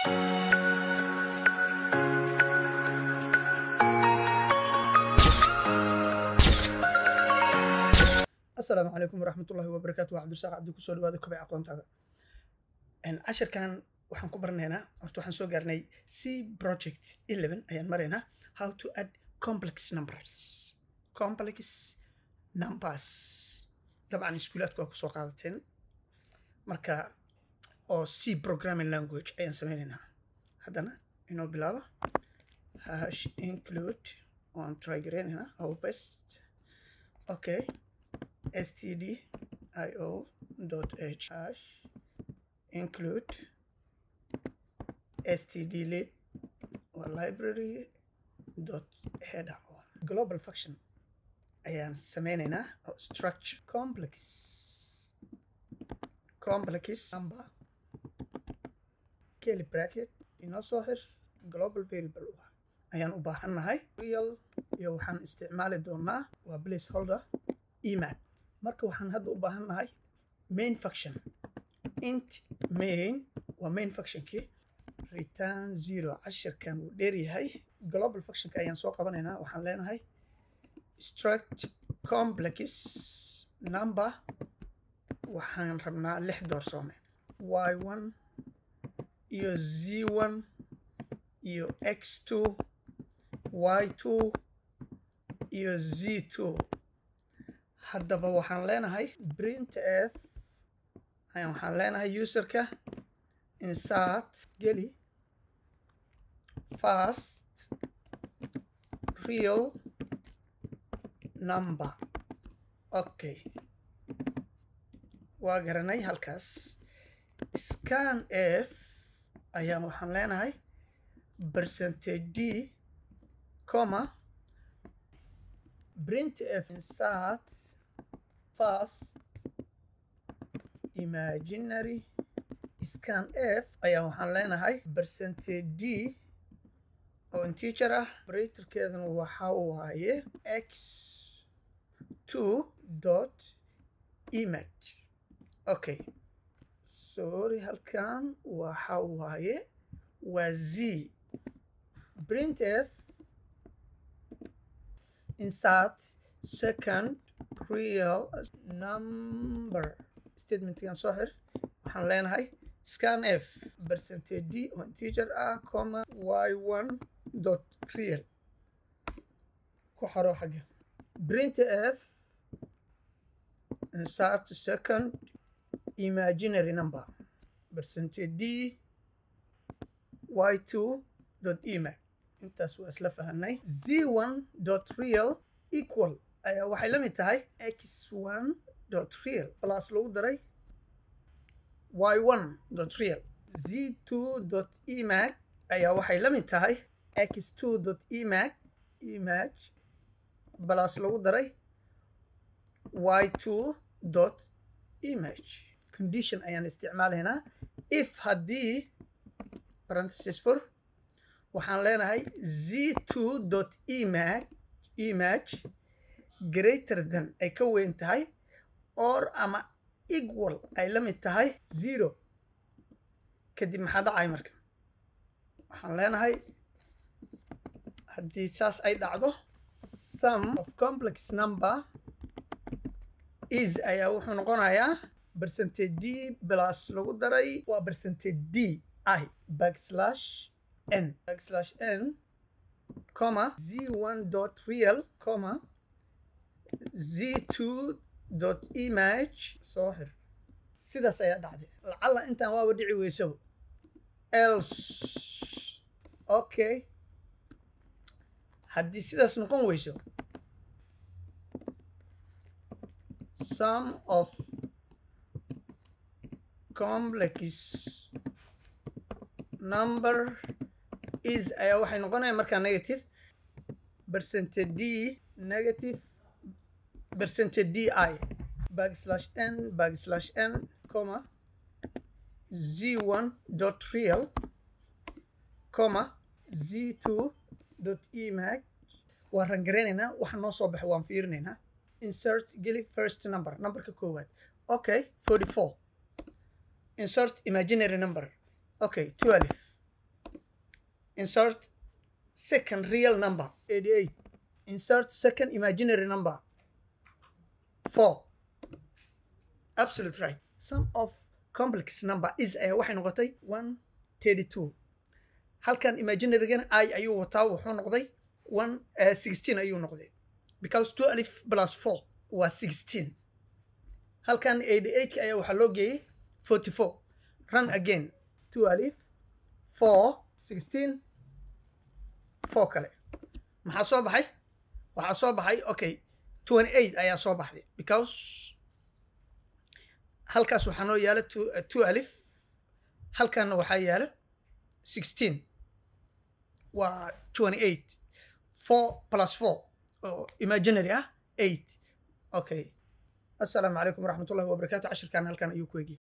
السلام عليكم ورحمة الله وبركاته. عبد الرزاق عبد كسور وهذا كبع أقوم هذا. إن عشر كان وحن كبرنا هنا أرتو حن سو قرني C project 11 أيان مرينا how to add complex numbers. طبعا سكولات كوكو سو قادتين مركا أو C programming language أيان سمينها هذانا إنه بلاوة hash include on try هنا أو best okay stdio.h hash include stdlib or library dot header global function ayaan sameynayna structure complex number curly bracket inoo soo xir global variable ayaan u baahanahay real iyo waxaan isticmaali doonaa waa placeholder email marka waxaan hadda u baahanahay main function int main waa main functionki return 0 10kan uu dheer yahay global functionka ayaan soo qabanaynaa waxaan leenahay struct complex number waxaan rabnaa 6 doorsoome y1 iyo z1 iyo x2 y2 iyo z2 haddaba waxaan leenahay printf ayaan waxaan leenahay userka insert geli first real number okay waa garanay halkaas scanf ayaan waxaan leenahay %d comma printf insert first imaginary scanf ayaan waxaan leenahay %d oo integer ah operatorkeedana waxa waaye x2 dot image okay sorry halkan waxa waaye waa z printf insert second real number statementkan soo xir waxaan leenahay scanf %d oo integer ah comma y1 dot real ku xaro xagga printf insert second imaginary number %d y2 dot image intaas waa isla fahanay z1 dot real equal ayaa waxay la mid tahay x1 dot real plus lagu daray y1 dot real z2 dot image ayaa waxay la mid tahay x2 dot image plus lagu daray y2 dot image condition ayaan isticmaalaynaa if haddii parenthesis for waxaan leenahay z2 dot image greater than ay ka weyn tahay or ama equal ay la mid tahay 0 kadib maxaa dhacay marka waxaan leenahay haddii saas ay dhacdo sum of complex number is ayaa wuxuu noqonayaa %d plus lagu daray waa %d I \n comma z1 dot real comma z2 dot image soo xir sidaas ayaa dhacday lacalla intaan waaba dhici weysaba else okay haddii sidaas noqon weyso sum of complex number is ayaa waxay noqonayaan markaa negative %d negative %d I \n comma z1 dot real comma z2 dot image waan rangareynaynaa waxa noo soo baxay waan fiirinaynaa insert geli first numberka koowaad okay 44 insert imaginary number okay 12 insert second real number 88 insert second imaginary number 4 absolute right sum of complex number is waxay noqotay 132 halkan imaginary gan I ayuu wataa wuxuu noqday 16 ayuu noqday because 2 alif plus 4 was 16 halkan 88 ayaa waxa loo geeyay 44 run again 2 alif 4 16 4 kale maxaa soo baxay waxa soo baxay okay 28 ayaa soo baxday because halkaas waxa noo yaala 2 alif halkan waxa yaala 16 waa 28 4 plus 4 imaginary 8 okay السلام عليكم ورحمة الله وبركاته. عشر كان هل كان أيوك ويجي